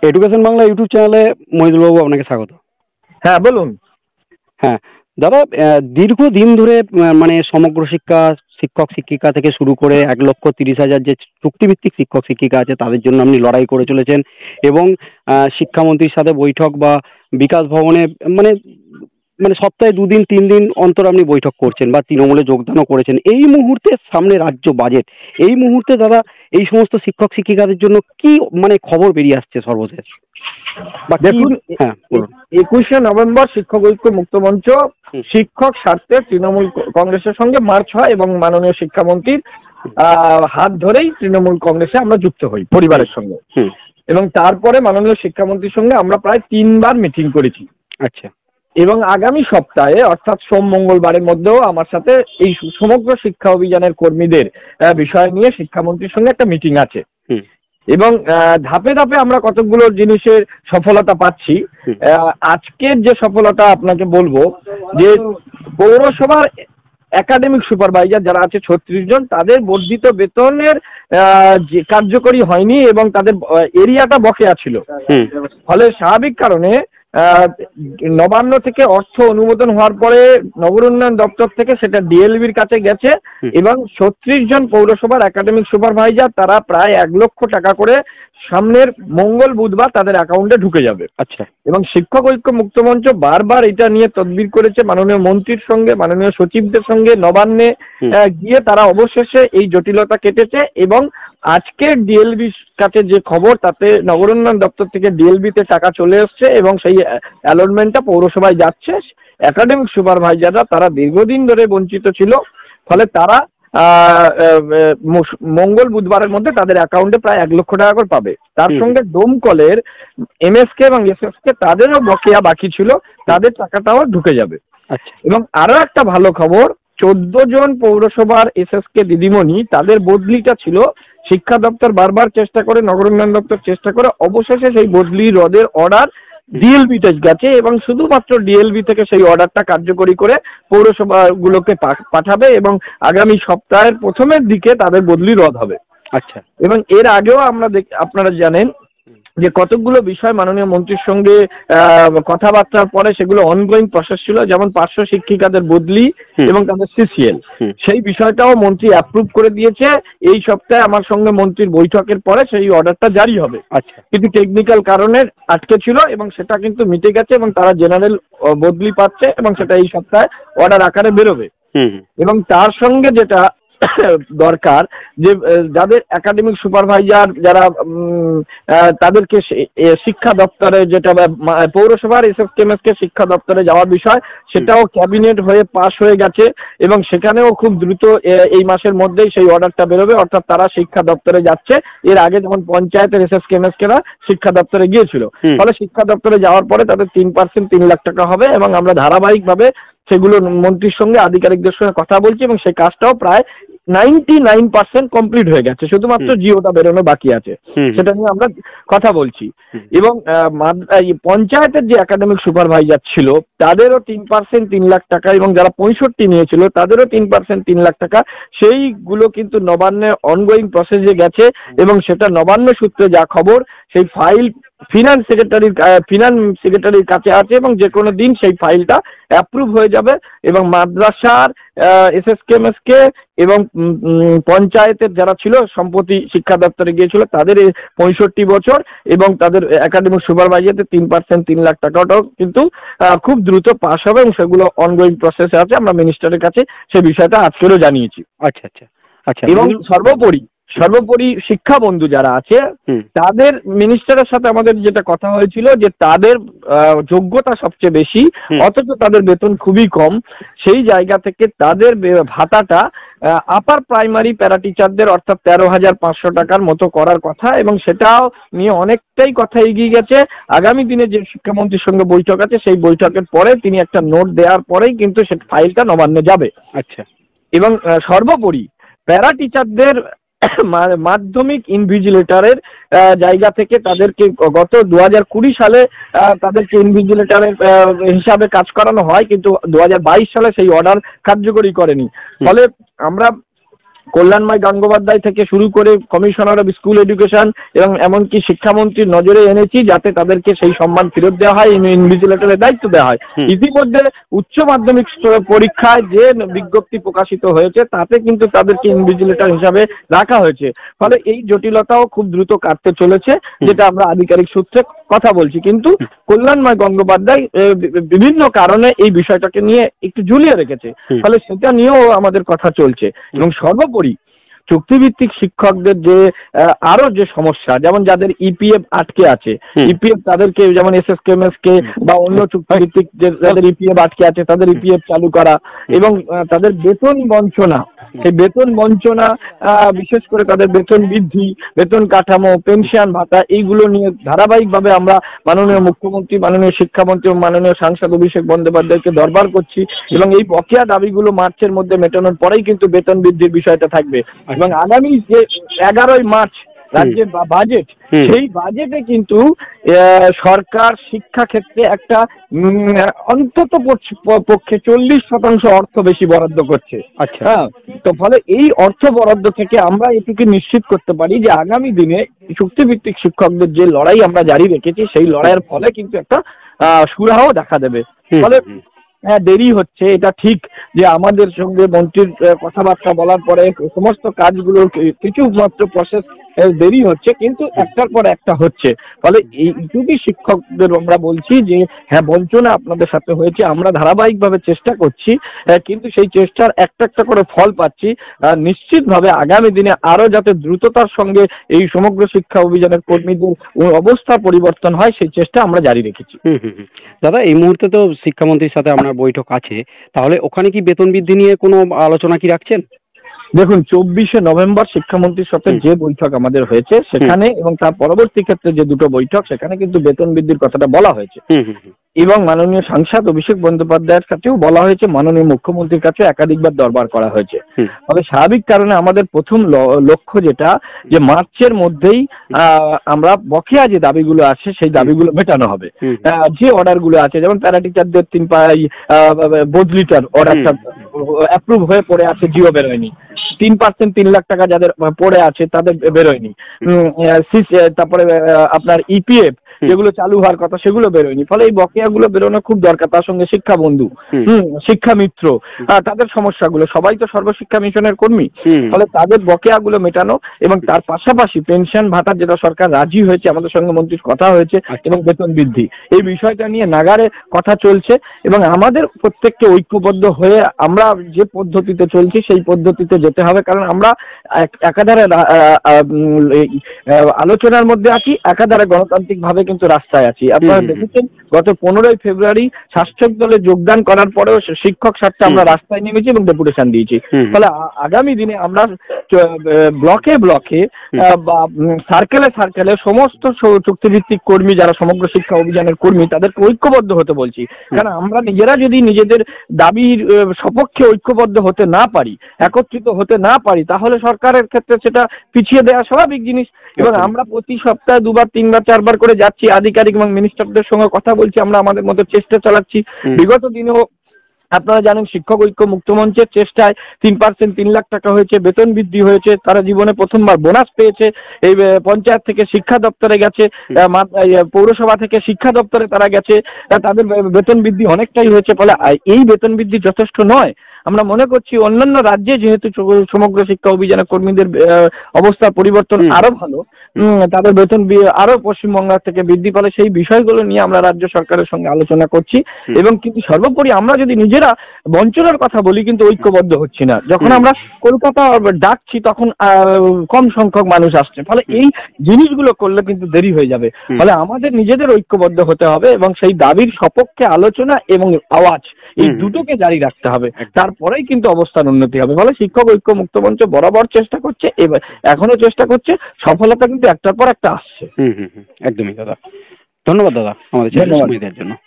Education Bangla YouTube চ্যানেলে মহিদুলবাবু আপনাকে স্বাগত। হ্যাঁ বলুন। হ্যাঁ দাদা, দীর্ঘদিন ধরে মানে সমগ্র শিক্ষা শিক্ষক শিক্ষিকা থেকে শুরু করে 1,30,000 যে চুক্তিভিত্তিক শিক্ষক শিক্ষিকা আছে তাদের জন্য আপনি লড়াই করে চলেছেন এবং শিক্ষামন্ত্রীর সাথে বৈঠক বা বিকাশ ভবনে মানে মানে সপ্তাহে 2 দিন 3 দিন অন্তর আপনি বৈঠক করছেন বা তৃণমূলে যোগদানও করেছেন। এই মুহূর্তে সামনে রাজ্য বাজেট, এই মুহূর্তে দাদা এই সমস্ত শিক্ষক শিক্ষিকাদের জন্য কি মানে খবর বেরিয়ে আসছে সর্বশেষ? দেখুন, 21শে নভেম্বর শিক্ষক ঐক্য মুক্ত মঞ্চ শিক্ষক স্বার্থে তৃণমূল কংগ্রেসের সঙ্গে মার্চ হয় এবং মাননীয় শিক্ষামন্ত্রীর হাত ধরেই তৃণমূল কংগ্রেসে আমরা যুক্ত হই পরিবারের সঙ্গে। এবং তারপরে মাননীয় শিক্ষামন্ত্রীর সঙ্গে আমরা প্রায় 3বার মিটিং করেছি। আচ্ছা। এবং আগামী সপ্তাহে অর্থাৎ সোম মঙ্গলবারের মধ্যেও আমার সাথে এই সমগ্র শিক্ষা অভিযানের কর্মীদের বিষয় নিয়ে শিক্ষামন্ত্রীর সঙ্গে একটা মিটিং আছে। এবং ধাপে ধাপে আমরা কতগুলো জিনিসের সফলতা পাচ্ছি। আজকের যে সফলতা আপনাকে বলবো যে পৌরসভার একাডেমিক সুপারভাইজার যারা আছে 36 জন, তাদের বর্ধিত বেতনের যে কার্যকরী হয়নি এবং তাদের এরিয়াটা বকেয়া ছিল। ফলে স্বাভাবিক কারণে নবান্ন থেকে অর্থ অনুমোদন হওয়ার পরে নগর উন্নয়ন দপ্তর থেকে সেটা ডিএলবির কাছে গেছে এবং 36 জন পৌরসভার একাডেমিক সুপারভাইজার তারা প্রায় 1 লক্ষ টাকা করে সামনের মঙ্গল বুধবার তাদের অ্যাকাউন্টে ঢুকে যাবে। আচ্ছা। এবং শিক্ষক ঐক্য মুক্ত মঞ্চ বারবার এটা নিয়ে তদবির করেছে মাননীয় মন্ত্রীর সঙ্গে, মাননীয় সচিবদের সঙ্গে নবান্নে গিয়ে তারা অবশেষে এই জটিলতা কেটেছে এবং আজকের ডিএলবির কাছে যে খবর তাতে নগর উন্নয়ন দপ্তর থেকে ডিএলবিতে টাকা চলে এসছে এবং সেই অ্যালটমেন্টটা পৌরসভায় যাচ্ছে। একাডেমিক সুপারভাইজাররা তারা দীর্ঘদিন ধরে বঞ্চিত ছিল, ফলে তারা মঙ্গল বুধবারের মধ্যে তাদের অ্যাকাউন্টে প্রায় 1 লক্ষ টাকা করে পাবে। তার সঙ্গে দমকলের এমএসকে এবং এসএসকে তাদেরও বকেয়া বাকি ছিল, তাদের টাকাটাও ঢুকে যাবে। আচ্ছা। এবং আরো একটা ভালো খবর, 14 জন পৌরসভার এসএসকে দিদিমণি তাদের বদলিটা ছিল, শিক্ষা দপ্তর বারবার চেষ্টা করে, নগর উন্নয়ন দপ্তর চেষ্টা করে, অবশেষে সেই বদলি রদের অর্ডার ডিএলবিতে গেছে এবং শুধুমাত্র ডিএলবি থেকে সেই অর্ডারটা কার্যকরী করে পৌরসভাগুলোকে পাঠাবে এবং আগামী সপ্তাহের প্রথমের দিকে তাদের বদলি রদ হবে। আচ্ছা। এবং এর আগেও আপনারা জানেন যে কতগুলো বিষয় মাননীয় মন্ত্রীর সঙ্গে কথাবার্তার পরে সেগুলো অনগোয়িং প্রসেস ছিল, যেমন 500 শিক্ষিকাদের বদলি এবং তাদের সিসিএল, সেই বিষয়টাও মন্ত্রী অ্যাপ্রুভ করে দিয়েছে। এই সপ্তাহে আমার সঙ্গে মন্ত্রীর বৈঠকের পরে সেই অর্ডারটা জারি হবে। আচ্ছা। কিন্তু টেকনিক্যাল কারণে আটকে ছিল এবং সেটা কিন্তু মিটে গেছে এবং তারা জেনারেল বদলি পাচ্ছে এবং সেটা এই সপ্তাহে অর্ডার আকারে বেরোবে। এবং তার সঙ্গে যেটা দরকার যে যাদের একাডেমিক সুপারভাইজার যারা তাদেরকে শিক্ষা দপ্তরে যেটা পৌরসভার এসএসকে শিক্ষা দপ্তরে যাওয়ার বিষয় সেটাও ক্যাবিনেট হয়ে পাশ হয়ে গেছে এবং সেখানেও খুব দ্রুত এই মাসের মধ্যেই সেই অর্ডারটা বেরোবে, অর্থাৎ তারা শিক্ষা দপ্তরে যাচ্ছে। এর আগে যেমন পঞ্চায়েতের এসএসকেরা শিক্ষা দপ্তরে গিয়েছিল, ফলে শিক্ষা দপ্তরে যাওয়ার পরে তাদের 3% 3 লাখ টাকা হবে এবং আমরা ধারাবাহিকভাবে সেগুলো মন্ত্রীর সঙ্গে আধিকারিকদের সঙ্গে কথা বলছি এবং সেই কাজটাও প্রায় 99% কমপ্লিট হয়ে গেছে, শুধুমাত্র জিওটা বেরোনো বাকি আছে, সেটা নিয়ে আমরা কথা বলছি। এবং পঞ্চায়েতের যে একাডেমিক সুপারভাইজার ছিল তাদেরও 3% 3 লাখ টাকা এবং যারা 65 নিয়েছিল তাদেরও 3% 3 লাখ টাকা, সেইগুলো কিন্তু নবান্নে অনগোয়িং প্রসেসে গেছে এবং সেটা নবান্ন সূত্রে যা খবর সেই ফাইল ফিনান্স সেক্রেটারির কাছে আছে এবং যে কোনো দিন সেই ফাইলটা অ্যাপ্রুভ হয়ে যাবে এবং মাদ্রাসার এসএসকে এবং পঞ্চায়েতের যারা ছিল সম্প্রতি শিক্ষা দপ্তরে গিয়েছিল তাদের 65 বছর এবং তাদের একাডেমিক সুপারভাইজারদের 3% 3 লাখ টাকাটাও কিন্তু খুব দ্রুত পাস হবে এবং সেগুলো অনগোয়িং প্রসেসে আছে। আমরা মিনিস্টারের কাছে সেই বিষয়টা আজকেরও জানিয়েছি। আচ্ছা আচ্ছা আচ্ছা। এবং সর্বোপরি শিক্ষা বন্ধু যারা আছে তাদের মিনিস্টারের সাথে আমাদের যেটা কথা হয়েছিল যে তাদের যোগ্যতা সবচেয়ে বেশি অথচ তাদের বেতন খুবই কম, সেই জায়গা থেকে তাদের ভাতাটা আপার প্রাইমারি প্যারাটিচারদের অর্থাৎ 13,500 টাকার মতো করার কথা এবং সেটাও নিয়ে অনেকটাই কথা এগিয়ে গেছে। আগামী দিনে যে শিক্ষামন্ত্রীর সঙ্গে বৈঠক আছে সেই বৈঠকের পরে তিনি একটা নোট দেওয়ার পরেই কিন্তু সে ফাইলটা নবান্নে যাবে। আচ্ছা। এবং সর্বোপরি প্যারাটিচারদের মাধ্যমিক ইনভিজিলেটরের জায়গা থেকে তাদেরকে গত 2020 সালে তাদেরকে ইনভিজিলেটরের হিসাবে কাজ করানো হয়, কিন্তু 2022 সালে সেই অর্ডার কার্যকরী করেনি। ফলে আমরা কল্যাণময় গঙ্গোপাধ্যায় থেকে শুরু করে কমিশনার অফ স্কুল এডুকেশন এবং এমনকি শিক্ষামন্ত্রীর নজরে এনেছি যাতে তাদেরকে সেই সম্মান ফেরত দেওয়া হয়, ইনভিজিলেটরের দায়িত্ব দেওয়া হয়। ইতিমধ্যে উচ্চ মাধ্যমিক পরীক্ষায় যে বিজ্ঞপ্তি প্রকাশিত হয়েছে তাতে কিন্তু তাদেরকে ইনভিজিলেটর হিসাবে রাখা হয়েছে। ফলে এই জটিলতাও খুব দ্রুত কাটতে চলেছে, যেটা আমরা আধিকারিক সূত্রে কথা বলছি। কিন্তু কল্যাণময় গঙ্গোপাধ্যায় বিভিন্ন কারণে এই বিষয়টাকে নিয়ে একটু ঝুলিয়ে রেখেছে, ফলে সেটা নিয়েও আমাদের কথা চলছে। এবং সর্বোপরি চুক্তিভিত্তিক শিক্ষকদের যে আরো যে সমস্যা, যেমন যাদের ইপিএফ আটকে আছে, ইপিএফ তাদেরকে যেমন এসএসকে বা অন্য চুক্তিভিত্তিক যাদের ইপিএফ আটকে আছে তাদের ইপিএফ চালু করা, এবং তাদের বেতন বঞ্চনা, সেই বেতন বঞ্চনা বিশেষ করে তাদের বেতন বৃদ্ধি, বেতন কাঠামো, পেনশন ভাতা, এইগুলো নিয়ে ধারাবাহিকভাবে আমরা মাননীয় মুখ্যমন্ত্রী, মাননীয় শিক্ষামন্ত্রী ও মাননীয় সাংসদ অভিষেক বন্দ্যোপাধ্যায়কে দরবার করছি। এবং এই বকেয়া দাবিগুলো মার্চের মধ্যে মেটানোর পরেই কিন্তু বেতন বৃদ্ধির বিষয়টা থাকবে। এবং আগামী যে 11ই মার্চ রাজ্যের বাজেট, সেই বাজেটে কিন্তু সরকার শিক্ষা ক্ষেত্রে একটা অন্তত পক্ষে 40% অর্থ বেশি বরাদ্দ করছে। হ্যাঁ, তো ফলে এই অর্থ বরাদ্দ থেকে আমরা এটুকু নিশ্চিত করতে পারি যে আগামী দিনে চুক্তিভিত্তিক শিক্ষকদের যে লড়াই আমরা জারি রেখেছি সেই লড়াইয়ের ফলে কিন্তু একটা সুরাহও দেখা দেবে। ফলে হ্যাঁ, দেরি হচ্ছে এটা ঠিক, যে আমাদের সঙ্গে মন্ত্রীর কথাবার্তা বলার পরে সমস্ত কাজগুলোর কিছু মাত্র প্রসেস দেরি হচ্ছে, কিন্তু একটার পর একটা হচ্ছে। ফলে এইটুকুই শিক্ষকদের আমরা বলছি যে হ্যাঁ, বঞ্চনা আপনাদের সাথে হয়েছে, আমরা ধারাবাহিকভাবে চেষ্টা করছি, কিন্তু সেই চেষ্টার একটা একটা করে ফল পাচ্ছি। নিশ্চিতভাবে আগামী দিনে আরো যাতে দ্রুততার সঙ্গে এই সমগ্র শিক্ষা অভিযানের কর্মীদের অবস্থার পরিবর্তন হয় সেই চেষ্টা আমরা জারি রেখেছি। দাদা, এই মুহূর্তে তো শিক্ষামন্ত্রীর সাথে আপনার বৈঠক আছে, তাহলে ওখানে কি বেতন বৃদ্ধি নিয়ে কোনো আলোচনা কি রাখছেন? দেখুন, 24শে নভেম্বর শিক্ষামন্ত্রীর সাথে যে বৈঠক আমাদের হয়েছে সেখানে এবং তার পরবর্তী ক্ষেত্রে যে দুটো বৈঠক সেখানে কিন্তু বেতন বৃদ্ধির কথাটা বলা হয়েছে। এবং মাননীয় সাংসদ অভিষেক বন্দ্যোপাধ্যায়ের কাছেও বলা হয়েছে, মাননীয় মুখ্যমন্ত্রীর কাছে একাধিকবার দরবার করা হয়েছে। তবে স্বাভাবিক কারণে আমাদের প্রথম লক্ষ্য যেটা, যে মার্চের মধ্যেই আমরা বকেয়া যে দাবিগুলো আছে সেই দাবিগুলো মেটানো হবে। যে অর্ডারগুলো আছে, যেমন প্যারাটিচারদের 3 বদলিটার অর্ডারটা অ্যাপ্রুভ হয়ে পড়ে আছে, জিও বেরোয়নি। 3% 3 লাখ টাকা যাদের পড়ে আছে তাদের বেরোয়নি। তারপরে আপনার ইপিএফ যেগুলো চালু হওয়ার কথা সেগুলো বেরোয়নি। ফলে এই বকেয়াগুলো বেরোনো খুব দরকার। তার সঙ্গে শিক্ষা বন্ধু, শিক্ষা মিত্র, তাদের সমস্যাগুলো, সবাই তো সর্বশিক্ষা মিশনের কর্মী, ফলে তাদের বকেয়াগুলো মেটানো এবং তার পাশাপাশি পেনশন ভাতা যেটা সরকার রাজি হয়েছে, আমাদের সঙ্গে মন্ত্রীর কথা হয়েছে, এবং বেতন বৃদ্ধি, এই বিষয়টা নিয়ে নাগারে কথা চলছে। এবং আমাদের প্রত্যেককে ঐক্যবদ্ধ হয়ে আমরা যে পদ্ধতিতে চলছি সেই পদ্ধতিতে যেতে হবে, কারণ আমরা একাধারে আলোচনার মধ্যে আছি, একাধারে গণতান্ত্রিক ভাবে কিন্তু রাস্তায় আছি। আপনারা দেখেছেন গত 15ই ফেব্রুয়ারি শাসক দলে যোগদান করার পরেও শিক্ষক স্বার্থে আমরা রাস্তায় নেমেছি এবং ডেপুটেশন দিয়েছি। ফলে আগামী দিনে আমরা ব্লকে ব্লকে বা সার্কেলে সার্কেলে সমস্ত চুক্তিভিত্তিক কর্মী যারা সমগ্র শিক্ষা অভিযানের কর্মী তাদেরকে ঐক্যবদ্ধ হতে বলছি। কারণ আমরা নিজেরা যদি নিজেদের দাবির সপক্ষে ঐক্যবদ্ধ হতে না পারি, একত্রিত হতে না পারি, তাহলে সরকারের ক্ষেত্রে সেটা পিছিয়ে দেওয়া স্বাভাবিক জিনিস। এবং আমরা প্রতি সপ্তাহে 2বার 3বার 4বার করে যাচ্ছি, আধিকারিক এবং মিনিস্টারদের সঙ্গে কথা বলছি, আমরা আমাদের মতো চেষ্টা চালাচ্ছি। বিগত দিনেও আপনারা জানেন শিক্ষক ঐক্য মুক্ত মঞ্চের চেষ্টায় 3% 3 লাখ টাকা হয়েছে, বেতন বৃদ্ধি হয়েছে, তারা জীবনে প্রথমবার বোনাস পেয়েছে। এই পঞ্চায়েত থেকে শিক্ষা দপ্তরে গেছে, পৌরসভা থেকে শিক্ষা দপ্তরে তারা গেছে, তাদের বেতন বৃদ্ধি অনেকটাই হয়েছে। ফলে এই বেতন বৃদ্ধি যথেষ্ট নয়। আমরা মনে করছি অন্যান্য রাজ্যে যেহেতু সমগ্র শিক্ষা অভিযানের কর্মীদের অবস্থার পরিবর্তন আরো ভালো, তাদের বেতন আরো পশ্চিমবঙ্গ থেকে বৃদ্ধি পালে সেই বিষয়গুলো নিয়ে আমরা রাজ্য সরকারের সঙ্গে আলোচনা করছি। এবং কিন্তু সর্বোপরি আমরা যদি নিজেরা বঞ্চনার কথা বলি কিন্তু ঐক্যবদ্ধ হচ্ছি না। যখন আমরা কলকাতা ডাকছি তখন কম সংখ্যক মানুষ আসছে, ফলে এই জিনিসগুলো করলে কিন্তু দেরি হয়ে যাবে। ফলে আমাদের নিজেদের ঐক্যবদ্ধ হতে হবে এবং সেই দাবির সপক্ষে আলোচনা এবং আওয়াজ এই দুটোকে জারি রাখতে হবে, তারপরেই কিন্তু অবস্থার উন্নতি হবে। ফলে শিক্ষক ঐক্য মুক্ত মঞ্চ বরাবর চেষ্টা করছে, এবার এখনো চেষ্টা করছে, সফলতা কিন্তু একটার পর একটা আসছে। একদমই দাদা, ধন্যবাদ দাদা আমাদের সময় দেওয়ার জন্য।